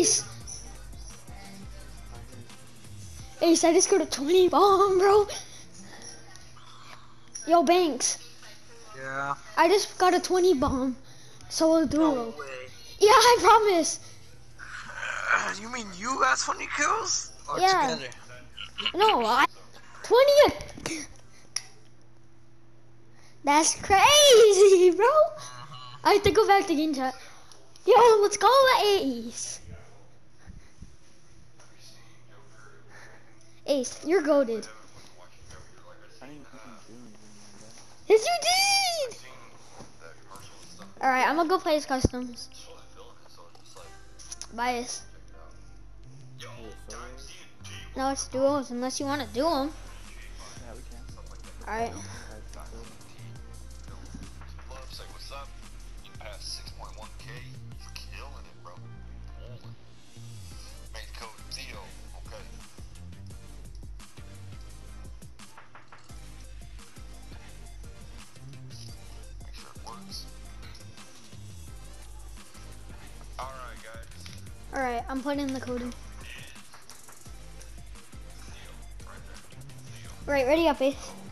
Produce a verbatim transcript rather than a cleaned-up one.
Ace! Ace, I just got a twenty bomb, bro. Yo, Banks. Yeah. I just got a twenty bomb. Solo duo. No way. Yeah, I promise. Uh, you mean you got twenty kills? Or Yeah. together? No, I twenty. That's crazy, bro. I have to go back to game chat. Yo, let's go, Ace. Ace, you're goated. Yes, you did. All right, I'm gonna go play his customs. Bye, Ace. No, it's duos unless you want to do them. All right. All right, I'm putting in the code in. All right, ready up, Ace.